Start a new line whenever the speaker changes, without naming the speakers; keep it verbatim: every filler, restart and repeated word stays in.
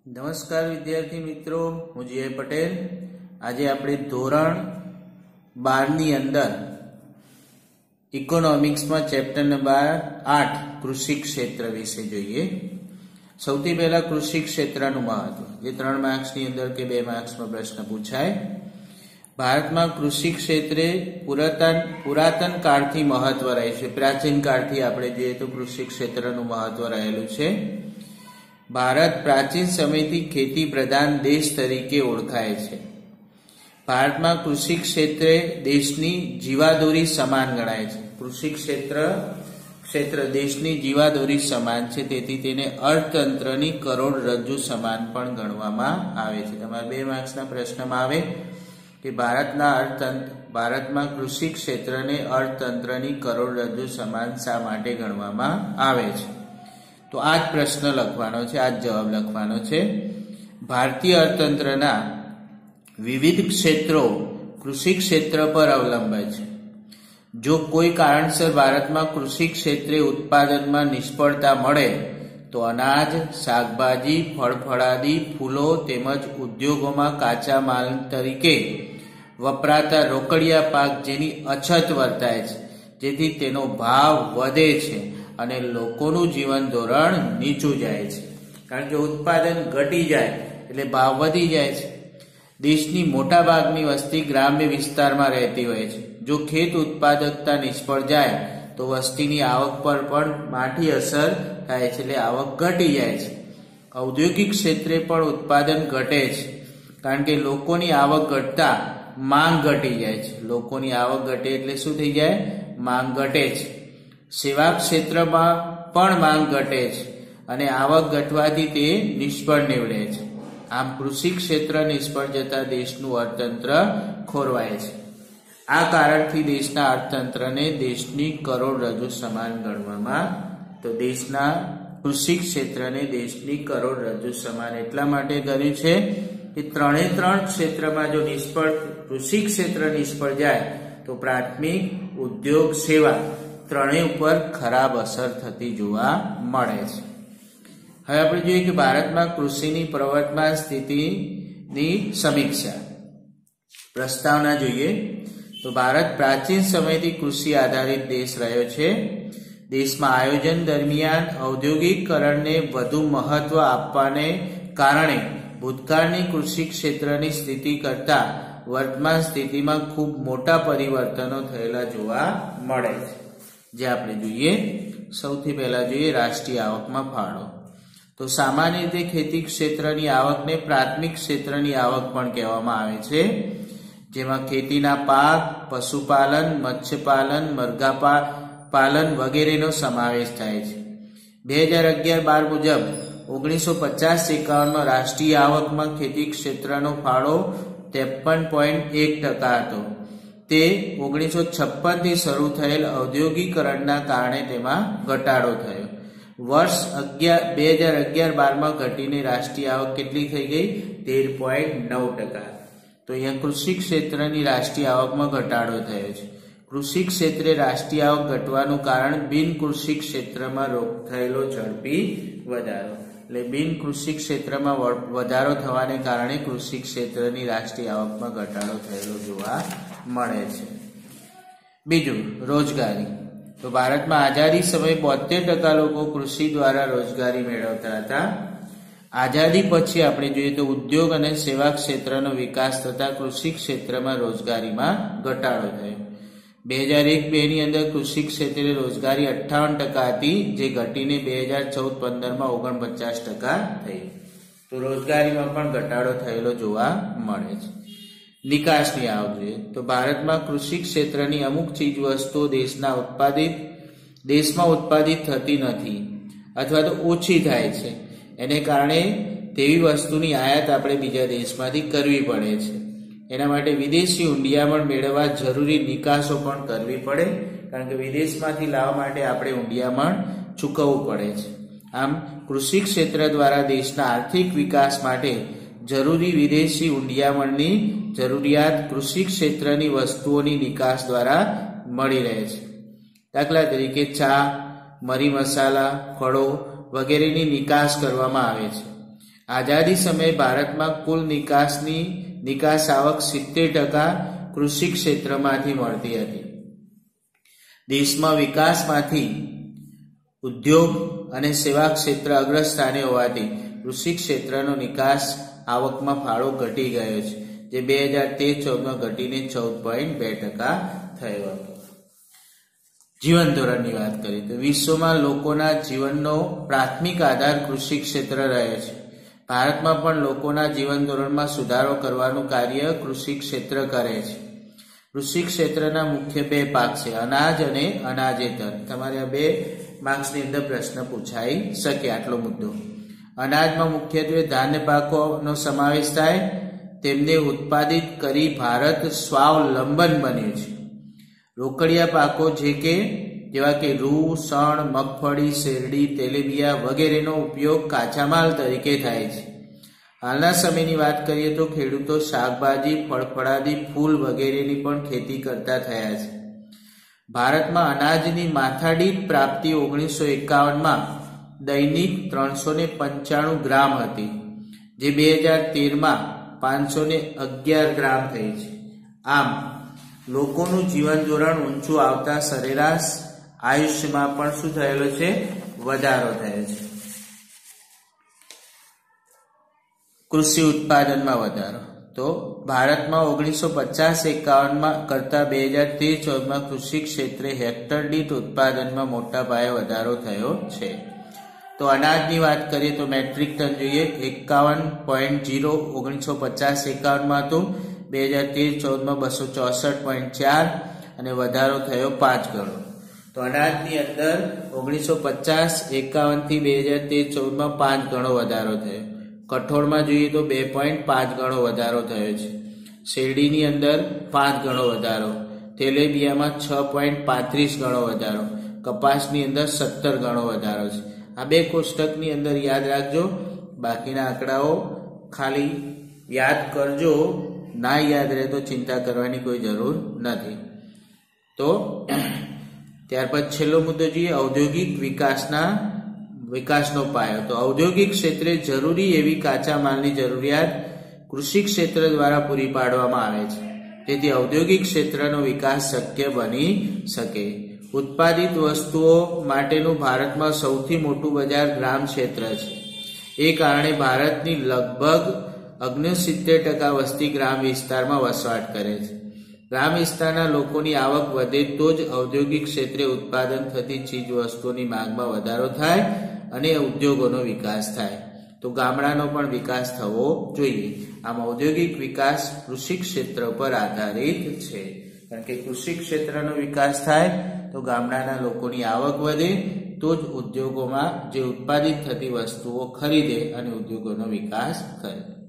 નમસ્કાર વિદ્યાર્થી મિત્રો, હું જીએ પટેલ। આજે આપણે ધોરણ બાર ની અંદર ઇકોનોમિક્સમાં ચેપ્ટર નંબર આઠ કૃષિ ક્ષેત્ર વિશે જોઈએ। સૌથી પહેલા કૃષિ ક્ષેત્રનું મહત્વ, જે ત્રણ માર્ક્સની અંદર કે બે માર્ક્સમાં પ્રશ્ન પૂછાય। ભારતમાં કૃષિ ક્ષેત્રે પુરાતન પુરાતન કાળથી મહત્વ રહે છે। પ્રાચીન કાળથી આપણે જોઈએ તો કૃષિ ક્ષેત્રનું મહત્વ રહેલું છે। ભારત પ્રાચીન સમયથી ખેતી પ્રધાન દેશ તરીકે ઓળખાય છે। ભારતમાં કૃષિ ક્ષેત્રે દેશની જીવાદોરી સમાન ગણાય છે। કૃષિ ક્ષેત્ર ક્ષેત્ર દેશની જીવાદોરી સમાન છે, તેથી તેને અર્થતંત્રની કરોડરજ્જુ સમાન પણ ગણવામાં આવે છે। તમારા બે માર્ક્સના પ્રશ્નમાં આવે કે ભારતના અર્થતંત્ર ભારતમાં કૃષિ ક્ષેત્રને અર્થતંત્રની કરોડરજ્જુ સમાન શા માટે ગણવામાં આવે છે? તો આ જ પ્રશ્ન લખવાનો છે, આ જ જવાબ લખવાનો છે। ભારતીય અર્થતંત્રના વિવિધ ક્ષેત્રો કૃષિ ક્ષેત્ર પર અવલંબે છે। જો કોઈ કારણસર ભારતમાં કૃષિ ક્ષેત્રે ઉત્પાદનમાં નિષ્ફળતા મળે તો અનાજ, શાકભાજી, ફળફળાદી, ફૂલો તેમજ ઉદ્યોગોમાં કાચા માલ તરીકે વપરાતા રોકડિયા પાક જેની અછત વર્તાય છે, જેથી તેનો ભાવ વધે છે અને લોકોનું જીવન ધોરણ નીચું જાય છે। કારણ કે ઉત્પાદન ઘટી જાય એટલે ભાવ વધી જાય છે। દેશની મોટા ભાગની વસ્તી ગ્રામ્ય વિસ્તારમાં રહેતી હોય છે। જો ખેત ઉત્પાદકતા નિષ્ફળ જાય તો વસ્તીની આવક પર પણ માઠી અસર થાય છે, એટલે આવક ઘટી જાય છે। ઔદ્યોગિક ક્ષેત્રે પણ ઉત્પાદન ઘટે છે, કારણ કે લોકોની આવક ઘટતા માંગ ઘટી જાય છે। લોકોની આવક ઘટે એટલે શું થઈ જાય? માંગ ઘટે છે। સેવા ક્ષેત્રમાં પણ માંગ ઘટે છે અને આવક ઘટવાથી તે નિષ્ફળ નીવડે છે। આમ કૃષિ ક્ષેત્ર નિષ્ફળ જતા દેશનું અર્થતંત્ર ખોરવાય છે। આ કારણથી દેશના અર્થતંત્રને દેશની કરોડરજ્જુ સમાન ગણવામાં તો દેશના કૃષિ ક્ષેત્રને દેશની કરોડરજ્જુ સમાન એટલા માટે ગણ્યું છે કે ત્રણે ત્રણ ક્ષેત્રમાં જો નિષ્ફળ કૃષિ ક્ષેત્ર નિષ્ફળ જાય તો પ્રાથમિક, ઉદ્યોગ, સેવા ત્રણેય ઉપર ખરાબ અસર થતી જોવા મળે છે। હવે આપણે જોઈએ કે ભારતમાં કૃષિની પ્રવર્તમાન સ્થિતિની સમીક્ષા પ્રસ્તાવના જોઈએ તો ભારત પ્રાચીન સમયથી કૃષિ આધારિત દેશ રહ્યો છે। દેશમાં આયોજન દરમિયાન ઔદ્યોગિકરણને વધુ મહત્વ આપવાને કારણે ભૂતકાળની કૃષિ ક્ષેત્રની સ્થિતિ કરતા વર્તમાન સ્થિતિમાં ખૂબ મોટા પરિવર્તનો થયેલા જોવા મળે છે। જે આપણે જોઈએ, સૌથી પહેલા જોઈએ રાષ્ટ્રીય આવકમાં ફાળો। તો સામાન્ય રીતે ખેતી ક્ષેત્રની આવકને પ્રાથમિક ક્ષેત્રની આવક પણ કહેવામાં આવે છે, જેમાં ખેતીના પાક, પશુપાલન, મત્સ્યપાલન, મરઘા પાલન વગેરેનો સમાવેશ થાય છે। બે હજાર અગિયાર બાર મુજબ ઓગણીસો પચાસ એકાવનમાં રાષ્ટ્રીય આવકમાં ખેતી ક્ષેત્રનો ફાળો ત્રેપન પોઈન્ટ એક ટકા હતો। તે ઓગણીસો છપ્પન થી શરૂ થયેલ ઔદ્યોગિકરણના કારણે તેમાં ઘટાડો થયો। વર્ષ અગિયાર બે હજાર અગિયાર બારમાં ઘટીને રાષ્ટ્રીય આવક કેટલી થઈ ગઈ? તેર પોઈન્ટ નવ ટકા। તો અહીંયા કૃષિ ક્ષેત્રની રાષ્ટ્રીય આવકમાં ઘટાડો થયો છે। કૃષિ ક્ષેત્રે રાષ્ટ્રીય આવક ઘટવાનું કારણ બિન કૃષિ ક્ષેત્રમાં થયેલો ઝડપી વધારો, એટલે બિન કૃષિ ક્ષેત્રમાં વધારો થવાને કારણે કૃષિ ક્ષેત્રની રાષ્ટ્રીય આવકમાં ઘટાડો થયેલો જોવા મળે છે। બીજું, રોજગારી। તો ભારતમાં આઝાદી સમયે બોતેર ટકા લોકો કૃષિ દ્વારા રોજગારી મેળવતા હતા। આઝાદી પછી આપણે જોઈએ તો ઉદ્યોગ અને સેવા ક્ષેત્રનો વિકાસ થતા કૃષિ ક્ષેત્રમાં રોજગારીમાં ઘટાડો થયો। બે હજાર એક બે ની અંદર કૃષિ ક્ષેત્રે રોજગારી અઠ્ઠાવન ટકા હતી, જે ઘટીને બે હજાર ચૌદ પંદરમાં ઓગણપચાસ ટકા થઈ। તો રોજગારીમાં પણ ઘટાડો થયેલો જોવા મળે છે। નિકાસની આવક જોઈએ તો ભારતમાં કૃષિ ક્ષેત્રની અમુક ચીજ વસ્તુઓ દેશના ઉત્પાદિત દેશમાં ઉત્પાદિત થતી નથી અથવા તો ઓછી થાય છે। એને કારણે તેવી વસ્તુની આયાત આપણે બીજા દેશમાંથી કરવી પડે છે। એના માટે વિદેશી ઊંડિયામણ મેળવવા જરૂરી નિકાસો પણ કરવી પડે, કારણ કે વિદેશમાંથી લાવવા માટે આપણે ઊંડિયામણ ચૂકવવું પડે છે। આમ કૃષિ ક્ષેત્ર દ્વારા દેશના આર્થિક વિકાસ માટે જરૂરી વિદેશી ઊંડિયામણની જરૂરિયાત કૃષિ ક્ષેત્રની વસ્તુઓની નિકાસ દ્વારા મળી રહે છે। દાખલા તરીકે ચા, મરી મસાલા, ફળો વગેરેની નિકાસ કરવામાં આવે છે। આઝાદી સમયે ભારતમાં કુલ નિકાસની નિકાસ આવક સિત્તેર ટકા કૃષિ ક્ષેત્રમાંથી મળતી હતી. દેશમાં વિકાસમાંથી ઉદ્યોગ અને સેવા ક્ષેત્ર અગ્રસ્થાને હોવાથી કૃષિ ક્ષેત્રનો નિકાસ આવકમાં ફાળો ઘટી ગયો છે, જે બે હજાર તેર ચૌદમાં ઘટીને ચૌદ પોઈન્ટ બે ટકા થયો હતો. જીવન ધોરણની વાત કરીએ તો વિશ્વમાં લોકોના જીવનનો પ્રાથમિક આધાર કૃષિ ક્ષેત્ર રહે છે. ભારતમાં પણ લોકોના જીવન ધોરણમાં સુધારો કરવાનું કાર્ય કૃષિ ક્ષેત્ર કરે છે. કૃષિ ક્ષેત્રના મુખ્ય બે પાક છે, અનાજ અને અનાજેતર. તમારે આ બે માર્ક્સની અંદર પ્રશ્ન પૂછાઈ શકે આટલો મુદ્દો. અનાજમાં મુખ્યત્વે ધાન્ય પાકોનો સમાવેશ થાય. તેમને ઉત્પાદિત કરી ભારત સ્વાવલંબન બન્યું છે. રોકડિયા પાકો જે કે જેવા કે રૂ, શણ, મગફળી, શેરડી, તેલીબિયા વગેરેનો ઉપયોગ કાચા માલ તરીકે થાય છે. હાલના સમયની વાત કરીએ તો ખેડૂતો શાકભાજી, ફળફળાદી, ફૂલ વગેરેની પણ ખેતી કરતા થયા છે. ભારતમાં અનાજની માથાદીઠ પ્રાપ્તિ ઓગણીસો એકાવનમાં દૈનિક ત્રણસો ને પંચાણું ગ્રામ હતી, જે બે હજાર તેરમાં પાંચસો ને અગિયાર ગ્રામ થઈ છે. આમ લોકોનું જીવન ધોરણ ઊંચું આવતા સરેરાશ આયુષ્યમાં પણ શું થયેલો છે? વધારો થયો છે. કૃષિ ઉત્પાદનમાં વધારો તો ભારતમાં ઓગણીસો પચાસ એકાવનમાં કરતા બે હજાર તેર ચૌદમાં કૃષિ ક્ષેત્રે હેક્ટર દીઠ ઉત્પાદનમાં મોટા પાયે વધારો થયો છે. તો અનાજની વાત કરીએ તો મેટ્રિક ટન જોઈએ એકાવન પોઈન્ટ જીરો ઓગણીસો પચાસ એકાવનમાં હતું, બે હજાર તેર ચૌદમાં બસો ચોસઠ પોઈન્ટ ચાર અને વધારો થયો પાંચ ગણો. તો અનાજની અંદર ઓગણીસો પચાસ એકાવન થી બે હજાર તેર ચૌદમાં પાંચ ગણો વધારો થયો. કઠોળમાં જોઈએ તો બે પોઈન્ટ પાંચ ગણો વધારો થયો છે. શેરડીની અંદર પાંચ ગણો વધારો, તેલીબિયામાં છ પોઈન્ટ પાંત્રીસ ગણો વધારો, કપાસની અંદર સત્તર ગણો વધારો છે. આ બે કોષ્ટકની અંદર યાદ રાખજો, બાકીના આંકડાઓ ખાલી યાદ કરજો, ના યાદ રહે તો ચિંતા કરવાની કોઈ જરૂર નથી. તો ત્યાર પછી છેલ્લો મુદ્દો જોઈએ ઔદ્યોગિક વિકાસના વિકાસનો પાયો. તો ઔદ્યોગિક ક્ષેત્રે જરૂરી એવી કાચા માલની જરૂરિયાત કૃષિ ક્ષેત્ર દ્વારા પૂરી પાડવામાં આવે છે, જેથી ઔદ્યોગિક ક્ષેત્રનો વિકાસ શક્ય બની શકે. ઉત્પાદિત વસ્તુઓ માટેનું ભારતમાં સૌથી મોટું બજાર ગ્રામ ક્ષેત્ર છે. એ કારણે ભારતની લગભગ ઓગણસિત્તેર ટકા વસ્તી ગ્રામ વિસ્તારમાં વસવાટ કરે છે. ગ્રામ વિસ્તારના લોકોની આવક વધે તો જ ઔદ્યોગિક ક્ષેત્રે ઉત્પાદન થતી ચીજ વસ્તુઓની માંગમાં વધારો થાય અને ઉદ્યોગોનો વિકાસ થાય. તો ગામડાનો પણ વિકાસ થવો જોઈએ. આમ ઔદ્યોગિક વિકાસ કૃષિ ક્ષેત્ર પર આધારિત છે, કારણ કે કૃષિ ક્ષેત્રનો વિકાસ થાય તો ગામડાના લોકોની આવક વધે તો જ ઉદ્યોગોમાં જે ઉત્પાદિત થતી વસ્તુઓ ખરીદે અને ઉદ્યોગોનો વિકાસ કરે.